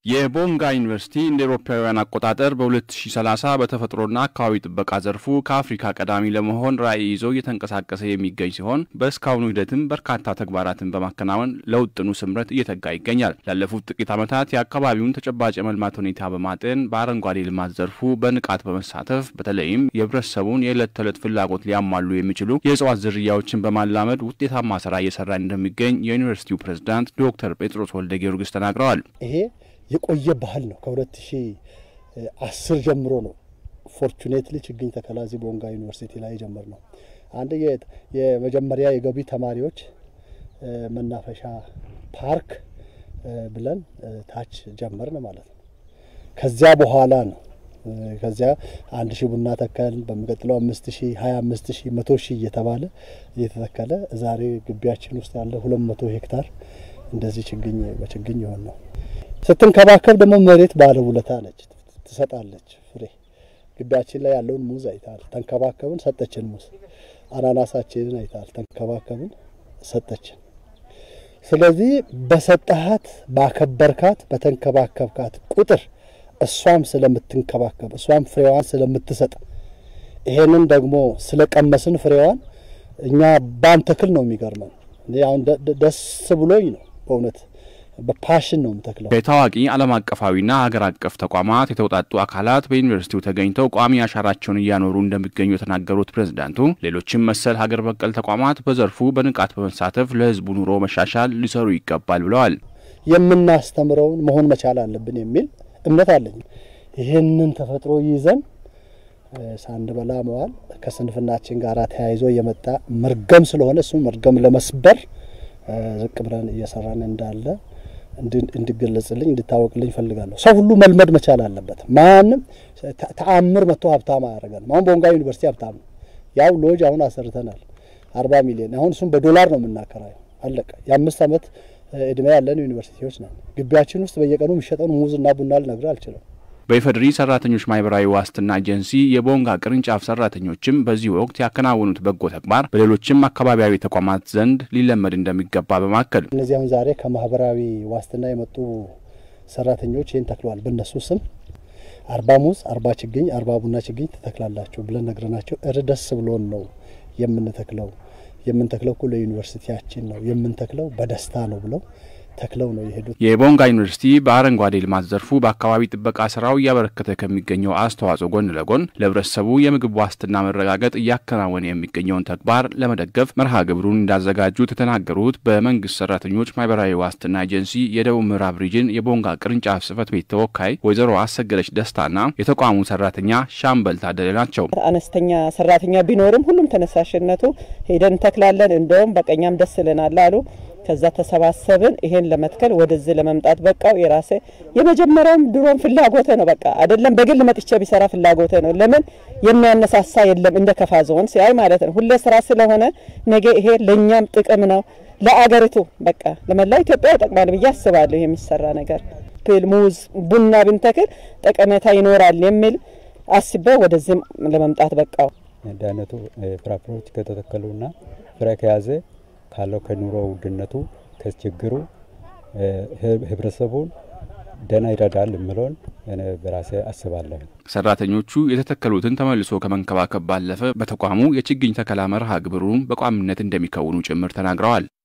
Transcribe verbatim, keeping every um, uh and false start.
የቦንጋ ዩኒቨርሲቲ እንደ አውሮፓውያን አቆጣጠር በ2030 በተፈጥሮና አካባቢ ጥበቃ ዘርፉ ከአፍሪካ ቀዳሚ ለመሆን ራዕይ ይዞ እየተንቀሳቀሰ የሚገኝ ሲሆን በስካውኑ ሂደትም በርካታ ተግባራትን በማከናወን ለውጥኑ ስምረት እየተጋ ይገኛል። ላለፉት ጥቂት ዓመታት የአካባቢውን ተጨባጭ የመልማት ሁኔታ በማጤን በአረንጓዴ ልማት ዘርፉ በንቃት በመሳተፍ በተለይም የህብረተሰቡን የዕለት ተዕለት ፍላጎት ሊያሟሉ የሚችሉ የእጽዋት ዝርያዎችን በማላመድ ውጤታማ ስራ እየሰራ እንደሚገኝ የዩኒቨርሲቲው ፕሬዝዳንት ዶክተር ጴጥሮስ ወልደጊዮርጊስ ተናግረዋል። ይሄ የቆየ ባህል ነው። ከ2010 ጀምሮ ነው ፎርቹኔትሊ ችግኝ ተከላዚ ቦንጋ ዩኒቨርሲቲ ላይ ጀመርነው። አንድ የመጀመሪያ የገቢ ተማሪዎች መናፈሻ ፓርክ ብለን ታች ጀመርን ማለት ነው። ከዚያ በኋላ ነው ከዚያ አንድ ሺህ ቡና ተከልን። በሚቀጥለው አምስት ሺህ ሃያ አምስት ሺህ መቶ ሺህ እየተባለ እየተተከለ ዛሬ ግቢያችን ውስጥ ያለ ሁለት መቶ ሄክታር እንደዚህ ችግኝ በችግኝ ይሆን ነው። ስትንከባከብ ደግሞ መሬት ባለውለታ ነች፣ ትሰጣለች ፍሬ። ግቢያችን ላይ ያለውን ሙዝ አይታል፣ ተንከባከብን ሰጠችን። ሙዝ አናናሳችንን አይታል፣ ተንከባከብን ሰጠችን። ስለዚህ በሰጣሃት ባከበርካት በተንከባከብካት ቁጥር እሷም ስለምትንከባከብ እሷም ፍሬዋን ስለምትሰጥ ይሄንን ደግሞ ስለቀመስን ፍሬዋን እኛ ባንተክል ነው የሚገርመን። አሁን ደስ ብሎኝ ነው በእውነት በፓሽን ነው ተክለው። በታዋቂ ዓለም አቀፋዊና ሀገር አቀፍ ተቋማት የተውጣጡ አካላት በዩኒቨርሲቲው ተገኝተው ቋሚ አሻራቸውን እያኖሩ እንደሚገኙ የተናገሩት ፕሬዝዳንቱ ሌሎችም መሰል ሀገር በቀል ተቋማት በዘርፉ በንቃት በመሳተፍ ለህዝቡ ኑሮ መሻሻል ሊሰሩ ይገባል ብለዋል። የምናስተምረውን መሆን መቻል አለብን የሚል እምነት አለኝ። ይሄንን ተፈጥሮ ይዘን ሳንበላ መዋል ከስንፍናችን ጋር ተያይዞ የመጣ መርገም ስለሆነ እሱ መርገም ለመስበር ዝቅ ብለን እየሰራን እንዳለ እንድገለጽልኝ እንድታወቅልኝ ፈልጋለሁ። ሰው ሁሉ መልመድ መቻል አለበት። ማንም ተአምር መጥቶ ሀብታም አያደርገንም። አሁን ቦንጋ ዩኒቨርሲቲ ሀብታም ነው። ያው ሎጅ አሁን አሰርተናል አርባ ሚሊዮን። አሁን እሱም በዶላር ነው የምናከራየው። አለቀ። የአምስት ዓመት እድሜ ያለን ዩኒቨርሲቲዎች ነን። ግቢያችን ውስጥ በየቀኑ የሚሸጠውን ሙዝና ቡና ልነግርህ አልችልም። በኢፌዴሪ ሰራተኞች ማህበራዊ ዋስትና ኤጀንሲ የቦንጋ ቅርንጫፍ ሰራተኞችም በዚህ ወቅት ያከናወኑት በጎ ተግባር በሌሎችም አካባቢያዊ ተቋማት ዘንድ ሊለመድ እንደሚገባ በማከል እነዚህ አሁን ዛሬ ከማህበራዊ ዋስትና የመጡ ሰራተኞች ይሄን ተክለዋል። በእነሱ ስም አርባ ሙዝ አርባ ችግኝ አርባ ቡና ችግኝ ተተክላላችሁ ብለን ነግረናቸው እርደስ ብሎን ነው የምንተክለው። የምንተክለው እኮ ለዩኒቨርሲቲያችን ነው የምንተክለው በደስታ ነው ብለው ተክለው ነው የሄዱት። የቦንጋ ዩኒቨርሲቲ በአረንጓዴ ልማት ዘርፉ በአካባቢ ጥበቃ ስራው ያበረከተ ከሚገኘው አስተዋጽኦ ጎን ለጎን ለህብረተሰቡ የምግብ ዋስትና መረጋገጥ እያከናወነ የሚገኘውን ተግባር ለመደገፍ መርሃ ግብሩን እንዳዘጋጁ ተተናገሩት በመንግስት ሰራተኞች ማህበራዊ ዋስትና ኤጀንሲ የደቡብ ምዕራብ ሪጅን የቦንጋ ቅርንጫፍ ጽህፈት ቤት ተወካይ ወይዘሮ አሰገደች ደስታና የተቋሙ ሰራተኛ ሻምበል ታደለ ናቸው። አነስተኛ ሰራተኛ ቢኖርም ሁሉም ተነሳሽነቱ ሄደን ተክላለን እንደውም በቀኛም ደስ ይለናል አሉ። ከዛ ተሰባሰብን ይሄን ለመትከል ወደዚህ ለመምጣት በቃው የራሴ የመጀመሪያም ድሮን ፍላጎቴ ነው። በቃ አይደለም በግል መጥቼ ቢሰራ ፍላጎቴ ነው። ለምን የሚያነሳሳ የለም እንደ ከፋ ዞን ሲያይ ማለት ነው። ሁሌ ስራ ስለሆነ ነገ ይሄ ለኛም ጥቅም ነው ለአገሪቱ በቃ ለመላው ኢትዮጵያ ይጠቅማል ብዬ አስባለሁ። የሚሰራ ነገር ሙዝ ቡና ብንተክል ጠቀሜታ ይኖራል የሚል አስቤ ወደዚህ ለመምጣት በቃው። እንዳነቱ ፍራፍሬዎች ከተተከሉና ፍሬ ከያዘ ካለው ከኑሮ ውድነቱ ከችግሩ ህብረተሰቡን ደና ይረዳል ምሎን እኔ በራሴ አስባለሁ። ሰራተኞቹ የተተከሉትን ተመልሶ ከመንከባከብ ባለፈ በተቋሙ የችግኝ ተከላ መርሃ ግብሩን በቋሚነት እንደሚከውኑ ጭምር ተናግረዋል።